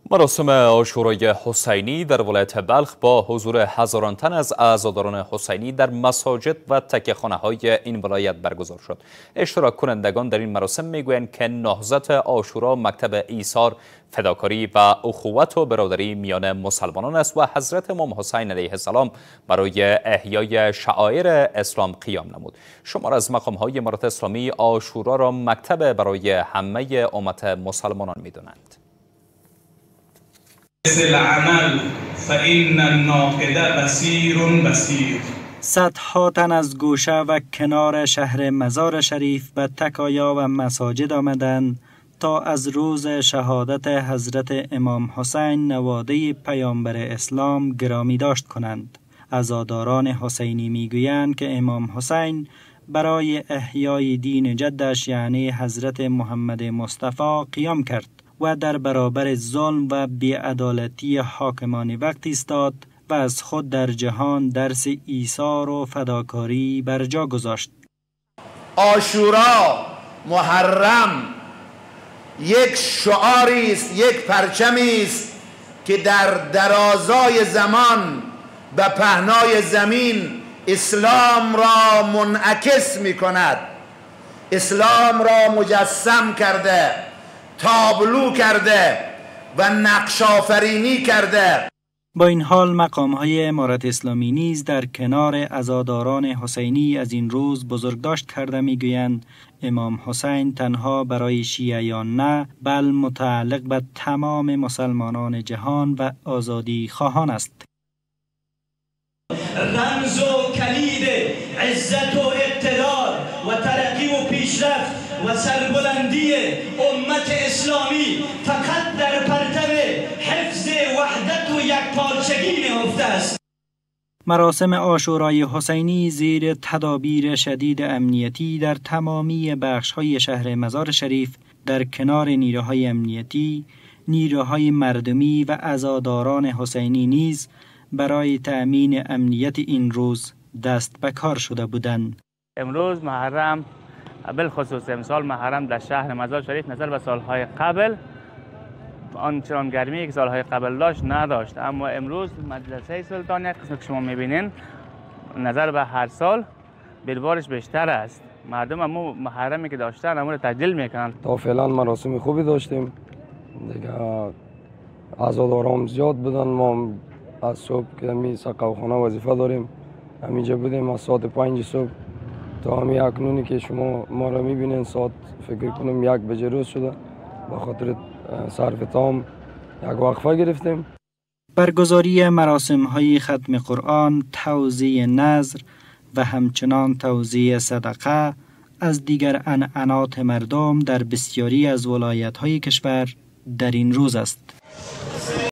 مراسم عاشورای حسینی در ولایت بلخ با حضور هزاران تن از عزاداران حسینی در مساجد و تکیه‌خانه‌های این ولایت برگزار شد. اشتراک کنندگان در این مراسم میگویند که نهضت عاشورا مکتب ایثار، فداکاری و اخوت و برادری میان مسلمانان است و حضرت امام حسین علیه السلام برای احیای شعائر اسلام قیام نمود. شمار از مقام‌های امارات اسلامی عاشورا را مکتب برای همه امت مسلمانان می‌دانند. العمل فإن الناقد بصیر بصیر. صدها تن از گوشه و کنار شهر مزار شریف به تکایا و مساجد آمدند تا از روز شهادت حضرت امام حسین نواده پیامبر اسلام گرامی داشت کنند. عزاداران حسینی میگویند که امام حسین برای احیای دین جدش یعنی حضرت محمد مصطفی قیام کرد و در برابر ظلم و بی‌عدالتی حاکمان وقت ایستاد و از خود در جهان درس ایثار و فداکاری بر جا گذاشت. عاشورا محرم یک شعاری است، یک پرچمی است که در درازای زمان به پهنای زمین اسلام را منعکس می کند، اسلام را مجسم کرده، تابلو کرده و نقش آفرینی کرده. با این حال مقام‌های امارت اسلامی نیز در کنار عزاداران حسینی از این روز بزرگداشت کرده میگویند امام حسین تنها برای شیعیان نه بل متعلق به تمام مسلمانان جهان و آزادی خواهان است. رمز و کلید عزت و اقتدار و ترقی و پیشرفت و سربلندی امت اسلامی فقط در پرتو حفظ وحدت و یکپارچگی نهفته است. مراسم عاشورای حسینی زیر تدابیر شدید امنیتی در تمامی بخش‌های شهر مزار شریف در کنار نیروهای امنیتی، نیروهای مردمی و عزاداران حسینی نیز برای تأمین امنیت این روز دست به کار شده بودند. امروز محرم بالخصوص امسال محرم در شهر مزار شریف نظر به سالهای قبل آنچنان گرمی که سالهای قبل داشت نداشت، اما امروز مجلسه سلطانی قسم که شما میبینین نظر به هر سال بیشترش بیشتر است. مردم هم محرمی که داشتن امور تجلیل میکنن. تا فعلا مراسم خوبی داشتیم دیگه، عزاداران زیاد بودن. ما از صبح که می سقاوخانه وظیفه داریم همینجا بودیم از ساعت 5 صبح تا همین اکنونی که شما ما را میبینین ساعت فکر کنم 1 بجه روز شده. با خاطر صرف تام یک وقفه گرفتیم. برگزاری مراسم‌های ختم قرآن، توزیع نذر و همچنان توزیع صدقه از دیگر عنعنات مردم در بسیاری از ولایت‌های کشور در این روز است.